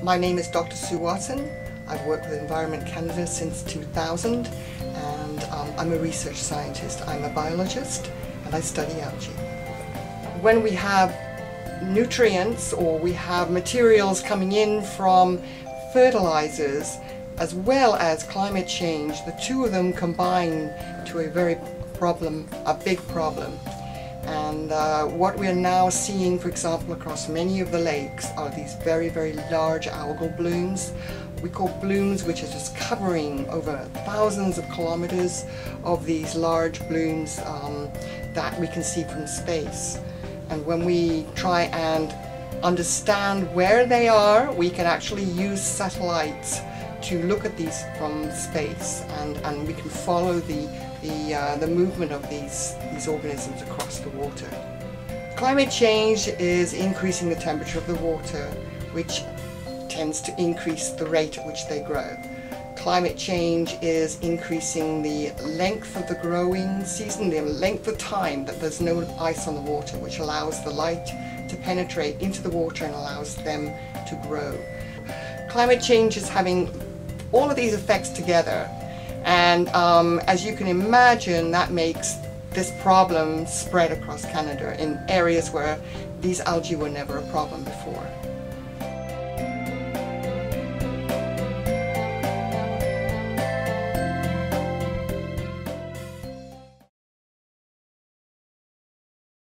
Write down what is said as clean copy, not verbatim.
My name is Dr. Sue Watson. I've worked with Environment Canada since 2000 and I'm a research scientist. I'm a biologist and I study algae. When we have nutrients or we have materials coming in from fertilizers as well as climate change, the two of them combine to a big problem. And what we're now seeing, for example, across many of the lakes are these very, very large algal blooms. We call blooms which are just covering over thousands of kilometers of these large blooms that we can see from space. And when we try and understand where they are, we can actually use satellites to look at these from space, and we can follow the movement of these organisms across the water. Climate change is increasing the temperature of the water, which tends to increase the rate at which they grow. Climate change is increasing the length of the growing season, the length of time that there's no ice on the water, which allows the light to penetrate into the water and allows them to grow. Climate change is having all of these effects together, and as you can imagine, that makes this problem spread across Canada in areas where these algae were never a problem before.